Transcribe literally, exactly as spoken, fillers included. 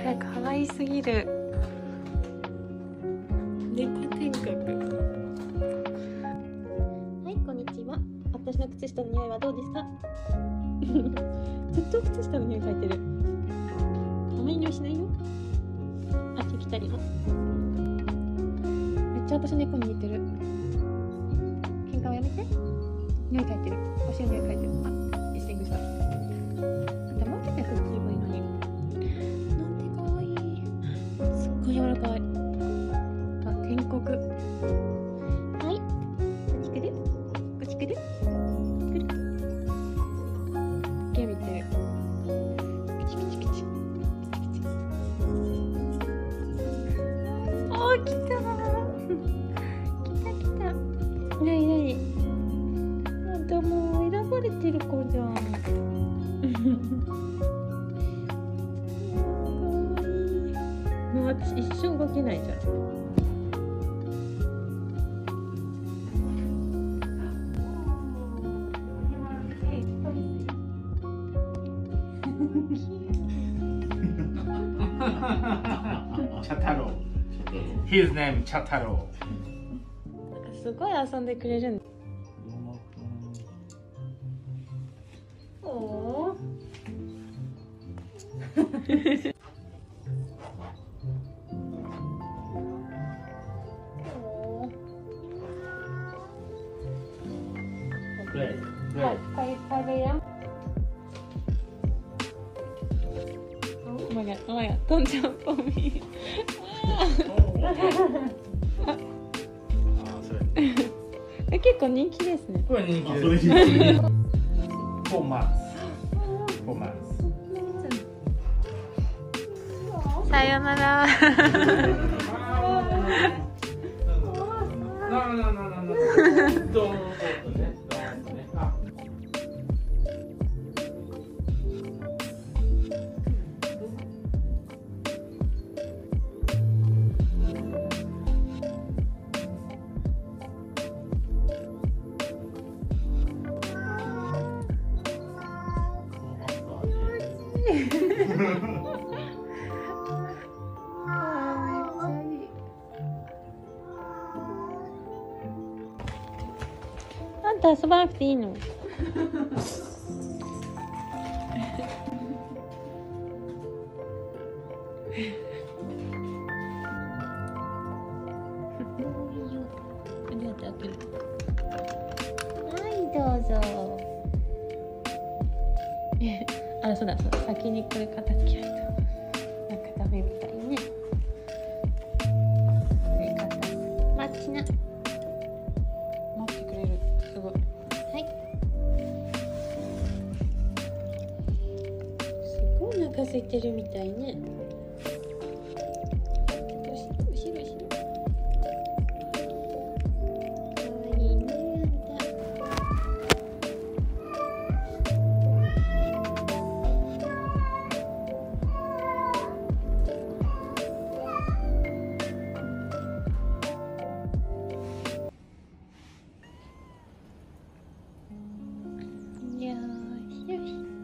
れ可愛すぎる。猫天国。はい、こんにちは。私の靴下の匂いはどうですか？ずっと靴下の匂い嗅いてる。あまり匂いしないよ。あっち来たりも。めっちゃ私の猫に似てる。喧嘩はやめて。匂い嗅いてる。お尻の匂い嗅いてる。あ、エスティングした。あんたもうちょっと優しい方がいいのに。なんて可愛い。すっごい柔らかい。あ、天国。はい。こっち来る？こっち来る？来る？毛見てる。クチクチクチ。おー、来たー。来た来た。なになに？なんだ、もう選ばれてる子じゃん。もう私一瞬動けないじゃん。 茶太郎。His name 茶太郎。 なんかすごい遊んでくれるんだ。おー。はい、食べよ。お前が、お前が、飛んじゃうポミ。結構人気ですね。 これ人気です。フォーマス。フォーマス。 さよなら。あんた遊ばなくていいの？はい、どうぞ。あ、そうだそうだ、先にこれ片付けないとなんかダメみたいね。待ちな。待ってくれる。すごい。はい。すごいお腹空いてるみたいね。後ろ後ろ後ろ。かわいいね、あんた。よーしよし。